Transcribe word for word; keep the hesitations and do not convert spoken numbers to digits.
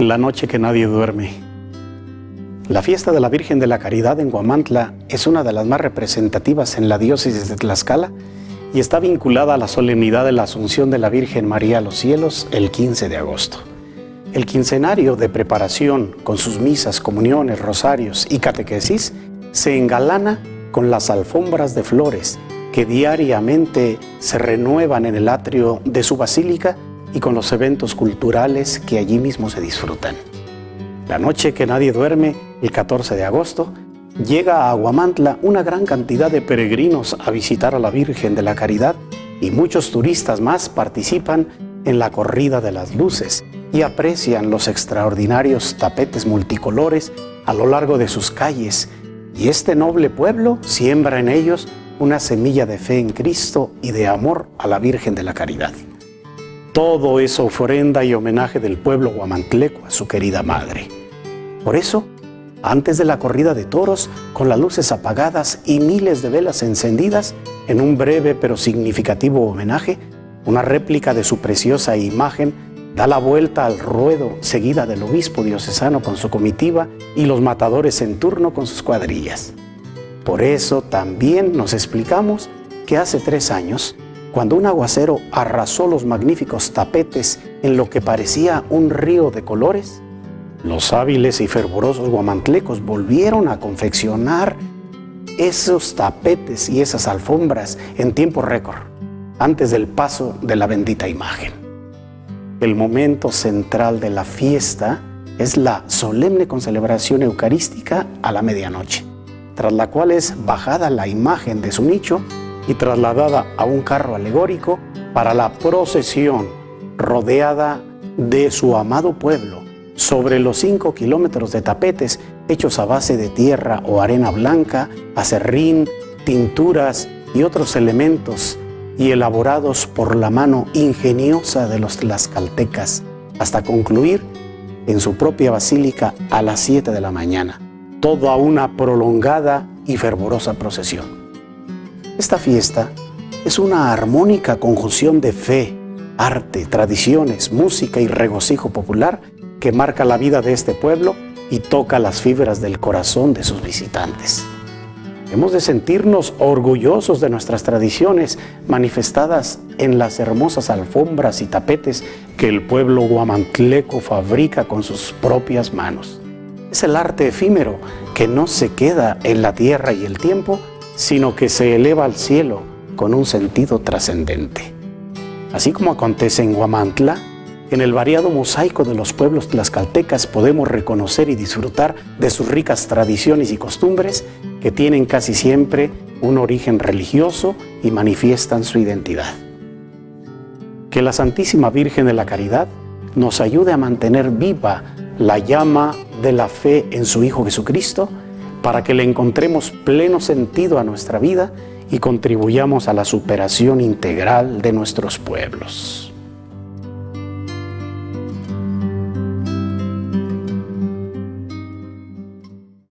La noche que nadie duerme. La fiesta de la Virgen de la Caridad en Huamantla es una de las más representativas en la diócesis de Tlaxcala y está vinculada a la solemnidad de la Asunción de la Virgen María a los cielos el quince de agosto. El quincenario de preparación, con sus misas, comuniones, rosarios y catequesis, se engalana con las alfombras de flores que diariamente se renuevan en el atrio de su basílica y con los eventos culturales que allí mismo se disfrutan. La noche que nadie duerme, el catorce de agosto, llega a Huamantla una gran cantidad de peregrinos a visitar a la Virgen de la Caridad y muchos turistas más participan en la corrida de las luces y aprecian los extraordinarios tapetes multicolores a lo largo de sus calles, y este noble pueblo siembra en ellos una semilla de fe en Cristo y de amor a la Virgen de la Caridad. Todo es ofrenda y homenaje del pueblo huamantleco a su querida madre. Por eso, antes de la corrida de toros, con las luces apagadas y miles de velas encendidas, en un breve pero significativo homenaje, una réplica de su preciosa imagen da la vuelta al ruedo, seguida del obispo diocesano con su comitiva y los matadores en turno con sus cuadrillas. Por eso también nos explicamos que hace tres años, cuando un aguacero arrasó los magníficos tapetes en lo que parecía un río de colores, los hábiles y fervorosos huamantlecos volvieron a confeccionar esos tapetes y esas alfombras en tiempo récord, antes del paso de la bendita imagen. El momento central de la fiesta es la solemne concelebración eucarística a la medianoche, tras la cual es bajada la imagen de su nicho y trasladada a un carro alegórico para la procesión rodeada de su amado pueblo sobre los cinco kilómetros de tapetes hechos a base de tierra o arena blanca, acerrín, tinturas y otros elementos y elaborados por la mano ingeniosa de los tlaxcaltecas, hasta concluir en su propia basílica a las siete de la mañana, toda una prolongada y fervorosa procesión. Esta fiesta es una armónica conjunción de fe, arte, tradiciones, música y regocijo popular que marca la vida de este pueblo y toca las fibras del corazón de sus visitantes. Hemos de sentirnos orgullosos de nuestras tradiciones manifestadas en las hermosas alfombras y tapetes que el pueblo huamantleco fabrica con sus propias manos. Es el arte efímero que no se queda en la tierra y el tiempo, sino que se eleva al cielo con un sentido trascendente. Así como acontece en Huamantla, en el variado mosaico de los pueblos tlaxcaltecas podemos reconocer y disfrutar de sus ricas tradiciones y costumbres que tienen casi siempre un origen religioso y manifiestan su identidad. Que la Santísima Virgen de la Caridad nos ayude a mantener viva la llama de la fe en su Hijo Jesucristo, para que le encontremos pleno sentido a nuestra vida y contribuyamos a la superación integral de nuestros pueblos.